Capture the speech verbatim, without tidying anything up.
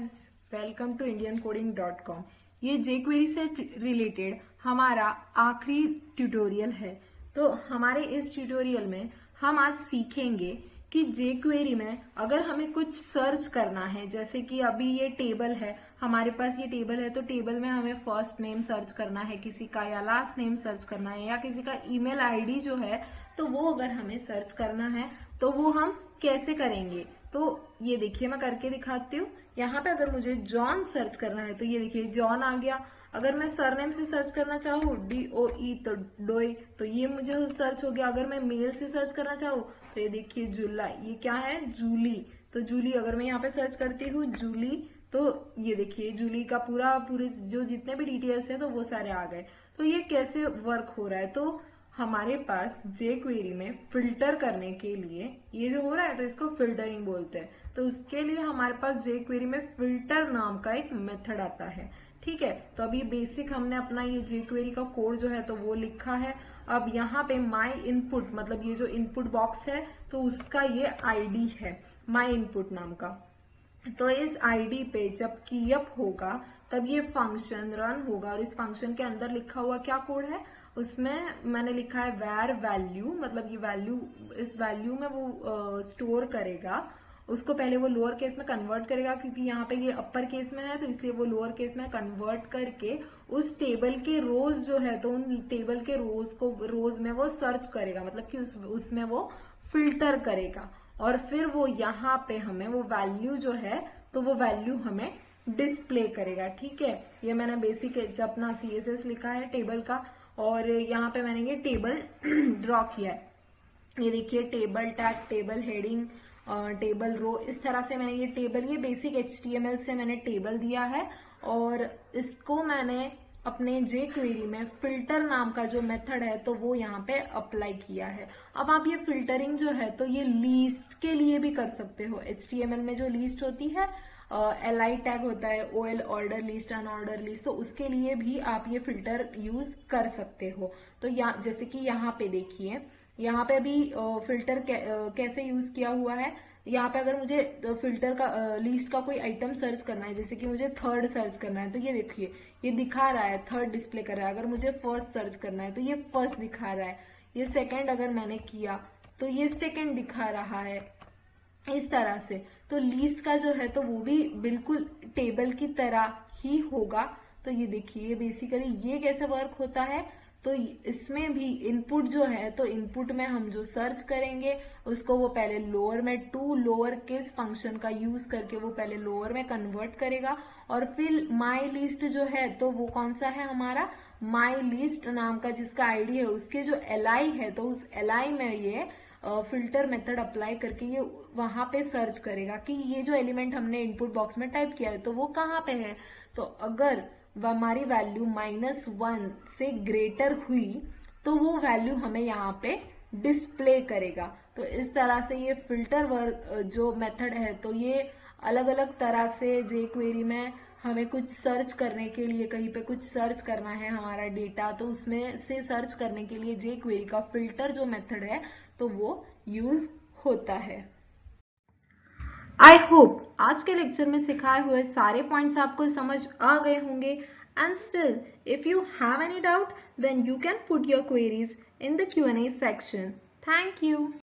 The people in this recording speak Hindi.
Guys, welcome to Indian coding dot com. ये जेक्वेरी से रिलेटेड हमारा आखिरी ट्यूटोरियल है। तो हमारे इस ट्यूटोरियल में हम आज सीखेंगे कि जेक्वेरी में अगर हमें कुछ सर्च करना है, जैसे कि अभी ये टेबल है, हमारे पास ये टेबल है, तो टेबल में हमें फर्स्ट नेम सर्च करना है किसी का, या लास्ट नेम सर्च करना है, या किसी का ईमेल आईडी जो है तो वो अगर हमें सर्च करना है तो वो हम कैसे करेंगे। तो ये देखिए, मैं करके दिखाती हूँ। यहाँ पे अगर मुझे जॉन सर्च करना है तो ये देखिए जॉन आ गया। अगर मैं सरनेम से सर्च करना चाहूँ डी ओ ई तो डोई, तो ये मुझे सर्च हो गया। अगर मैं मेल से सर्च करना चाहूँ तो ये देखिए जुला, ये क्या है, जूली। तो जूली अगर मैं यहाँ पे सर्च करती हूँ जूली, तो ये देखिए जूली का पूरा पूरे जो जितने भी डिटेल्स है तो वो सारे आ गए। तो ये कैसे वर्क हो रहा है, तो हमारे पास जेक्वेरी में फिल्टर करने के लिए ये जो हो रहा है तो इसको फिल्टरिंग बोलते हैं। तो उसके लिए हमारे पास जेक्वेरी में फिल्टर नाम का एक मेथड आता है। ठीक है, तो अभी बेसिक हमने अपना ये जेक्वेरी का कोड जो है तो वो लिखा है। अब यहाँ पे माई इनपुट, मतलब ये जो इनपुट बॉक्स है तो उसका ये आईडी है माई इनपुट नाम का। तो इस आईडी पे जब कीअप होगा तब ये फंक्शन रन होगा, और इस फंक्शन के अंदर लिखा हुआ क्या कोड है, उसमें मैंने लिखा है वेर वैल्यू, मतलब ये वैल्यू, इस वैल्यू में वो स्टोर करेगा। उसको पहले वो लोअर केस में कन्वर्ट करेगा, क्योंकि यहाँ पे ये अपर केस में है तो इसलिए वो लोअर केस में कन्वर्ट करके उस टेबल के रोज जो है तो उन टेबल के रोज को रोज में वो सर्च करेगा, मतलब कि उस उसमें वो फिल्टर करेगा, और फिर वो यहाँ पे हमें वो वैल्यू जो है तो वो वैल्यू हमें डिस्प्ले करेगा। ठीक है, ये मैंने बेसिक अपना सीएसएस लिखा है टेबल का, और यहाँ पे मैंने ये टेबल ड्रॉ किया है। ये देखिए table tag, table heading, table row, इस तरह से मैंने ये टेबल, ये बेसिक एचटीएमएल से मैंने टेबल दिया है, और इसको मैंने अपने जेक्वेरी में फिल्टर नाम का जो मेथड है तो वो यहाँ पे अप्लाई किया है। अब आप ये फिल्टरिंग जो है तो ये लीस्ट के लिए भी कर सकते हो। एचटीएमएल में जो लीस्ट होती है, एल आई टैग होता है, O L order list, unorder list, तो उसके लिए भी आप ये फिल्टर यूज कर सकते हो। तो यहाँ जैसे कि यहाँ पे देखिए, यहाँ पे अभी फिल्टर कैसे यूज किया हुआ है। यहाँ पे अगर मुझे फिल्टर का लिस्ट का कोई आइटम सर्च करना है, जैसे कि मुझे थर्ड सर्च करना है, तो ये देखिए ये दिखा रहा है, थर्ड डिस्प्ले कर रहा है। अगर मुझे फर्स्ट सर्च करना है तो ये फर्स्ट दिखा रहा है। ये सेकंड अगर मैंने किया तो ये सेकंड दिखा रहा है, इस तरह से। तो लिस्ट का जो है तो वो भी बिल्कुल टेबल की तरह ही होगा। तो ये देखिए बेसिकली ये कैसे वर्क होता है, तो इसमें भी इनपुट जो है तो इनपुट में हम जो सर्च करेंगे उसको वो पहले लोअर में टू लोअर केस फंक्शन का यूज करके वो पहले लोअर में कन्वर्ट करेगा, और फिर माई लिस्ट जो है तो वो कौन सा है, हमारा माई लिस्ट नाम का जिसका आईडी है उसके जो एलआई है तो उस एलआई में ये फिल्टर मेथड अप्लाई करके ये वहां पे सर्च करेगा कि ये जो एलिमेंट हमने इनपुट बॉक्स में टाइप किया है तो वो कहाँ पे है। तो अगर हमारी वैल्यू माइनस वन से ग्रेटर हुई तो वो वैल्यू हमें यहाँ पे डिस्प्ले करेगा। तो इस तरह से ये फिल्टर वर्क जो मेथड है तो ये अलग अलग तरह से जेक्वेरी में हमें कुछ सर्च करने के लिए, कहीं पे कुछ सर्च करना है हमारा डेटा, तो उसमें से सर्च करने के लिए जेक्वेरी का फिल्टर जो मेथड है तो वो यूज होता है। आई होप आज के लेक्चर में सिखाए हुए सारे पॉइंट्स आपको समझ आ गए होंगे। And still if you have any doubt then you can put your queries in the Q and A section. Thank you.